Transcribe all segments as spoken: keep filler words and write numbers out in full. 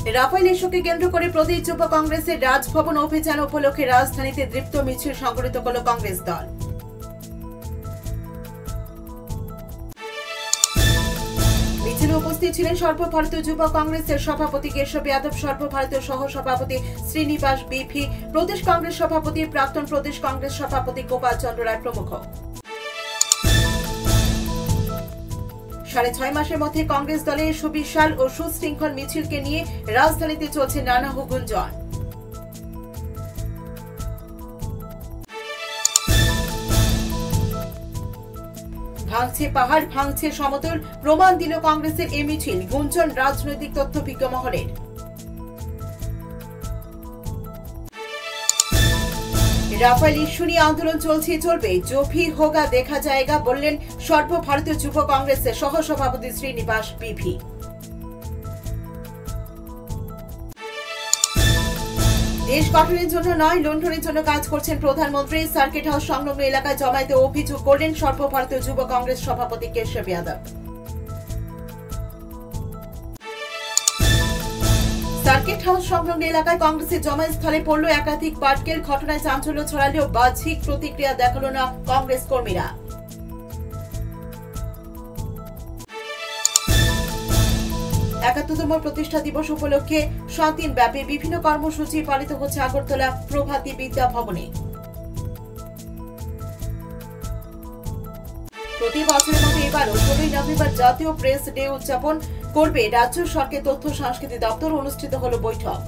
Rafael ইস্যুকে কেন্দ্র করে প্রদেশ যুব কংগ্রেসের রাজভবন অভিযান উপলক্ষে রাজধানীতে দীপ্ত মিছিল সংগঠিত করল কংগ্রেস দল। মিছিলে উপস্থিত ছিলেন সর্বভারতীয় যুব কংগ্রেসের সভাপতি কেশব যাদব, সর্বভারতীয় সহ সভাপতি শ্রীনিবাস বিপি, প্রদেশ কংগ্রেস সভাপতি, প্রাক্তন প্রদেশ কংগ্রেস সভাপতি গোপাল চন্দ্র রায় প্রমুখ। সাড়ে ছয় মাসের মধ্যে কংগ্রেস দলের সুবিশাল ও সুশৃঙ্খল মিছিলকে নিয়ে রাজধানীতে চলছে নানা গুঞ্জন। ভাঙছে পাহাড়, ভাঙছে সমতল, প্রমাণ দিল কংগ্রেসের এই মিছিল, গুঞ্জন রাজনৈতিক তথ্যভিজ্ঞ মহলের। রাফায়েল ইস্যু নিয়ে আন্দোলন চলছে চলবে, जो भी होगा देखा जाएगा বললেন সর্বভারতীয় যুব কংগ্রেসের সহ সভাপতি শ্রীনিবাস বিপি। দেশ গঠনের জন্য নয়, লুণ্ঠনের জন্য কাজ করছেন প্রধানমন্ত্রী। সার্কিট হাউস সংলগ্ন এলাকায় জমায়েতে অভিযোগ করলেন সর্বভারতীয় যুব কংগ্রেস সভাপতি কেশব যাদব। সার্কিট হাউস সংলগ্ন এলাকায় কংগ্রেসের জমায়েত স্থলে পড়ল একাধিক পাটকেল। ঘটনায় চাঞ্চল্য ছড়ালেও বাহ্যিক প্রতিক্রিয়া দেখালো না কংগ্রেস কর্মীরা। একাত্তরতম প্রতিষ্ঠা দিবস উপলক্ষে সাত দিন ব্যাপী বিভিন্ন কর্মসূচি পালিত হচ্ছে আগরতলা প্রভাতী বিদ্যা ভবনে। প্রতি বছরের মতো এবারও ষোলোই নভেম্বর জাতীয় প্রেস ডে উদযাপন করবে রাজ্য সরকারের তথ্য সংস্কৃতি দপ্তর। অনুষ্ঠিত হল বৈঠক।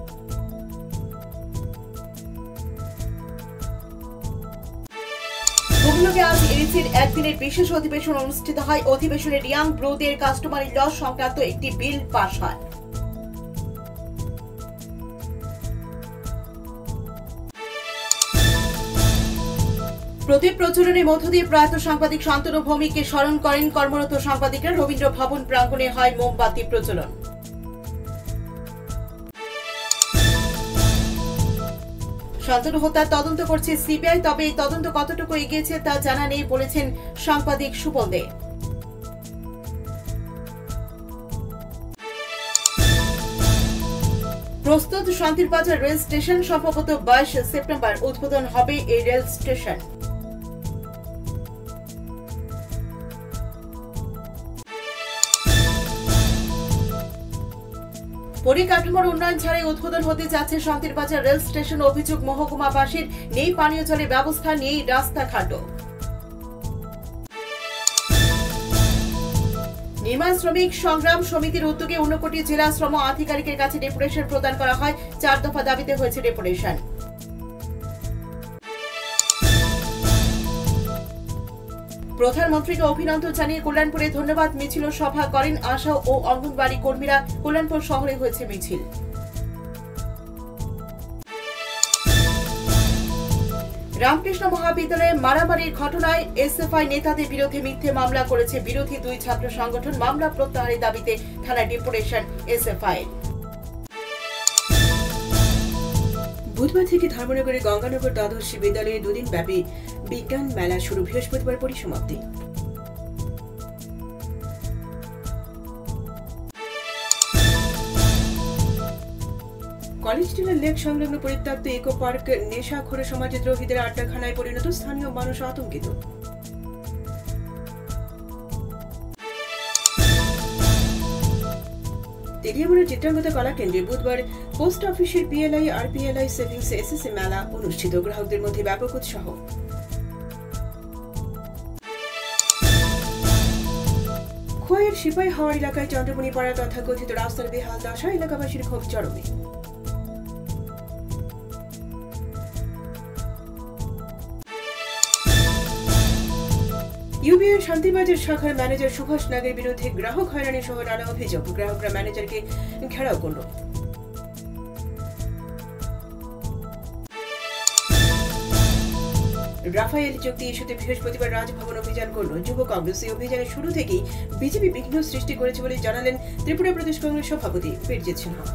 গুগলকে আজ এডিসির একদিনের বিশেষ অধিবেশন অনুষ্ঠিত হয়। অধিবেশনে রিয়াং ব্রুদের কাস্টমারি ল সংক্রান্ত একটি বিল পাস হয়। প্রদীপ প্রচলনের মধ্য দিয়ে প্রয়াত সাংবাদিক শান্তনু ভৌমিককে স্মরণ করেন কর্মরত সাংবাদিকরা। রবীন্দ্র ভবন প্রাঙ্গণে হয় মোমবাতি প্রজ্বলন। শান্তনু হত্যার তদন্ত করছে সিবিআই, তবে এই তদন্ত কতটুকু এগিয়েছে তা জানা নেই বলেছেন সাংবাদিক সুবল দে। প্রস্তুত শান্তির বাজার রেল স্টেশন, সম্ভবত বাইশ সেপ্টেম্বর উদ্বোধন হবে এই রেল স্টেশন। পরিকাঠামোর উন্নয়ন ছাড়াই উদ্বোধন হতে যাচ্ছে শান্তির বাজার রেল স্টেশন। অভিযোগ মহকুমাবাসীর, নেই পানীয় জলের ব্যবস্থা, নেই রাস্তাঘাটও। নির্মাণ শ্রমিক সংগ্রাম সমিতির উদ্যোগে ঊনকোটি জেলা শ্রম আধিকারিকের কাছে ডেপুটেশন প্রদান করা হয়। চার দফা দাবিতে হয়েছে ডেপুটেশন। প্রধানমন্ত্রীকে অভিনন্দন জানিয়ে কল্যাণপুরে ধন্যবাদ মিছিল সভা করেন আশা ও অঙ্গনবাড়ি কর্মীরা। কল্যাণপুর শহরে হয়েছে মিছিল। রামকৃষ্ণ মহাবিদ্যালয়ে মারামারির ঘটনায় এসএফআই নেতাদের বিরুদ্ধে মিথ্যে মামলা করেছে বিরোধী দুই ছাত্র সংগঠন। মামলা প্রত্যাহারের দাবিতে থানায় ডেপুটেশন এসএফআই। বুধবার থেকে ধর্মনগরের গঙ্গানগর দ্বাদশ বিদ্যালয়ে দুদিন ব্যাপী বিজ্ঞান মেলা শুরু, বৃহস্পতিবার পরিসমাপ্তি। কলেজ টিলার লেক সংলগ্ন পরিত্যক্ত ইকো পার্ক নেশাখোর সমাজদ্রোহীদের আড্ডাখানায় পরিণত, স্থানীয় মানুষ আতঙ্কিত। তেলিয়ামুড়ার চিত্রাঙ্গতা কলা কেন্দ্রে বুধবার পোস্ট অফিসের পিএলআই আর পিএলআই সেভিংস এসএসসি মেলা অনুষ্ঠিত, গ্রাহকদের মধ্যে ব্যাপক উৎসাহ। খোয়াইয়ের সিপাই হাওড় এলাকায় চন্দ্রমণি পাড়া তথাকথিত রাস্তার বেহাল দশা, এলাকাবাসীর ক্ষোভ চরমে। ইউবিআই শান্তিবাজার শাখার ম্যানেজার সুভাষ নাগের বিরুদ্ধে গ্রাহক হয়রানি সহ নানা অভিযোগ। গ্রাহকরা ম্যানেজারকে ঘেরাও করল। রাফায়েল চুক্তি ইস্যুতে বৃহস্পতিবার রাজভবন অভিযান করল যুব কংগ্রেস। এই অভিযানের শুরু থেকেই বিজেপি বিঘ্ন সৃষ্টি করেছে বলে জানালেন ত্রিপুরা প্রদেশ কংগ্রেস সভাপতি বীরজিৎ সিনহা।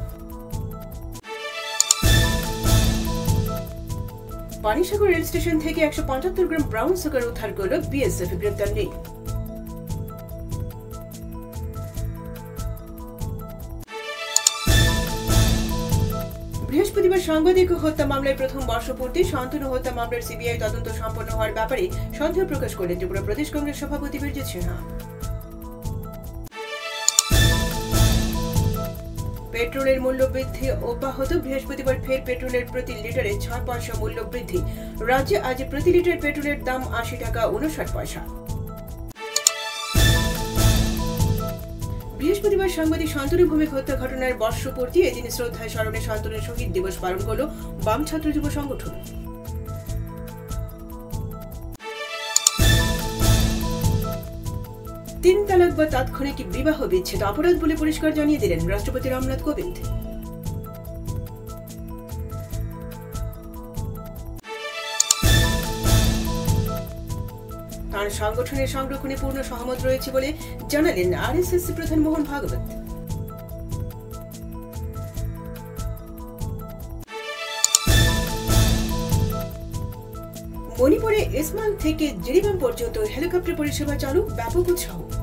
পানিসাগর রেল স্টেশন থেকে একশো পঁচাত্তর গ্রাম ব্রাউন সুগার উদ্ধার করল বিএসএফ, গ্রেপ্তার নেই। বৃহস্পতিবার সাংবাদিক হত্যা মামলায় প্রথম বর্ষপূর্তি শান্তনু হত্যা মামলার সিবিআই তদন্ত সম্পন্ন হওয়ার ব্যাপারে সন্দেহ প্রকাশ করলেন ত্রিপুরা প্রদেশ কংগ্রেস সভাপতি বীরজিৎ সিনহা। পেট্রোলের মূল্য বৃদ্ধি অব্যাহত, বৃহস্পতিবার ফের পেট্রোলের প্রতি লিটারে ছয় পয়সা মূল্য বৃদ্ধি। রাজ্যে আজ প্রতি লিটার পেট্রোলের দাম আশি টাকা উনষাট পয়সা। বৃহস্পতিবার সাংবাদিক শান্তনু ভৌমিক হত্যা ঘটনার বর্ষপূর্তি, এদিন শ্রদ্ধায় স্মরণে শান্তনু শহীদ দিবস পালন করল বাম ছাত্র যুব সংগঠন। তিন তালাক বা তাৎক্ষণিক বিবাহ বিচ্ছেদ অপরাধ বলে পরিষ্কার জানিয়ে দিলেন রাষ্ট্রপতি রামনাথ কোবিন্দ। তাঁর সংগঠনের সংরক্ষণে পূর্ণ সহমত রয়েছে বলে জানালেন আরএসএস প্রধান মোহন ভাগবত। মণিপুরে ইসমাইল থেকে জিরিবাম পর্যন্ত হেলিকপ্টার পরিষেবা চালু, ব্যাপক উৎসাহ।